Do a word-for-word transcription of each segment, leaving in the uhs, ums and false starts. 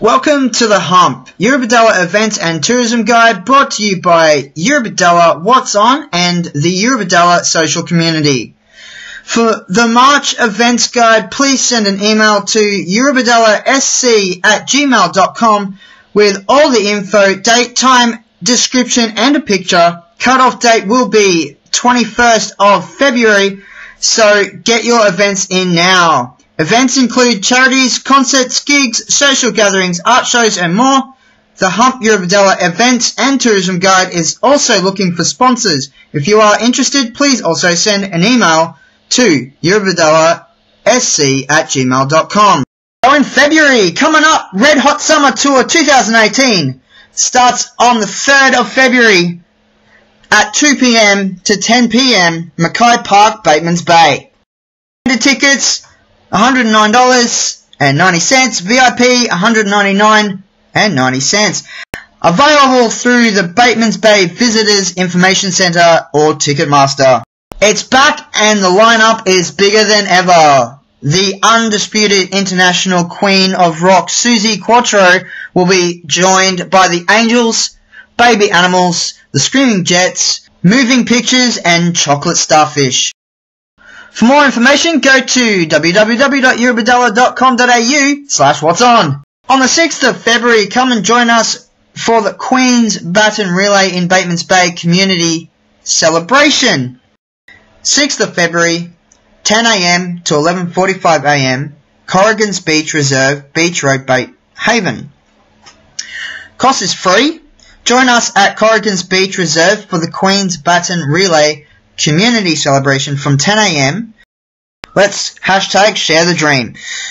Welcome to The Hump, Eurobodalla Events and Tourism Guide, brought to you by Eurobodalla What's On and the Eurobodalla social community. For the March Events Guide, please send an email to eurobodallasc at gmail dot com with all the info, date, time, description and a picture. Cut-off date will be twenty-first of February, so get your events in now. Events include charities, concerts, gigs, social gatherings, art shows and more. The Hump Eurobodalla Events and Tourism Guide is also looking for sponsors. If you are interested, please also send an email to eurobodallasc at gmail dot com. So in February, coming up, Red Hot Summer Tour twenty eighteen starts on the third of February at two p m to ten p m, Mackay Park, Batemans Bay. The tickets, one hundred nine dollars and ninety cents, V I P one hundred ninety-nine dollars and ninety cents. Available through the Batemans Bay Visitors Information Centre or Ticketmaster. It's back and the lineup is bigger than ever. The undisputed international queen of rock, Suzi Quatro, will be joined by the Angels, Baby Animals, the Screaming Jets, Moving Pictures and Chocolate Starfish. For more information, go to w w w dot eurobodalla dot com dot a u slash what's on. On the sixth of February, come and join us for the Queen's Baton Relay in Batemans Bay Community Celebration. sixth of February, ten a m to eleven forty-five a m, Corrigan's Beach Reserve, Beach Road, Bait Haven. Cost is free. Join us at Corrigan's Beach Reserve for the Queen's Baton Relay Community Celebration from ten a m Let's hashtag share the dream.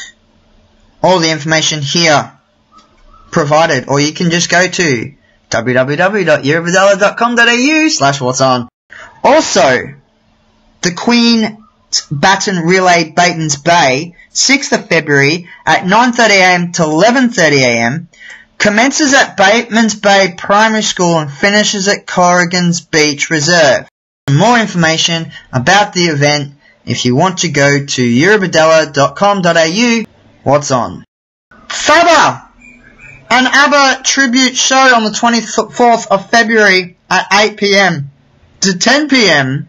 All the information here provided, or you can just go to w w w dot eurobodalla dot com dot a u slash what's on. Also, the Queen's Baton Relay Batemans Bay, sixth of February at nine thirty a m to eleven thirty a m commences at Batemans Bay Primary School and finishes at Corrigan's Beach Reserve. For more information about the event, if you want to go to eurobodalla dot com dot a u, what's on. FABBA! An ABBA tribute show on the twenty-fourth of February at eight p m to ten p m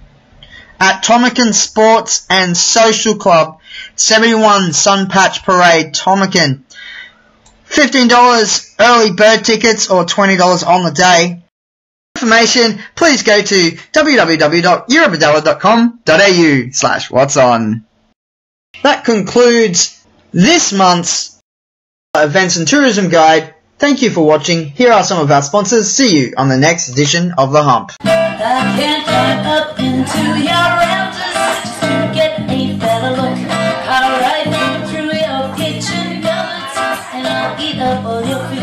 at Tomakin Sports and Social Club, seventy-one Sunpatch Parade, Tomakin. fifteen dollars early bird tickets or twenty dollars on the day. Information, please go to w w w dot eurobodalla dot com dot a u slash what's on. That concludes this month's Events and Tourism Guide. Thank you for watching. Here are some of our sponsors. See you on the next edition of The Hump. I can't climb up into your rafters just to get a better look. I'll ride through your kitchen cupboards and I'll eat up all your food.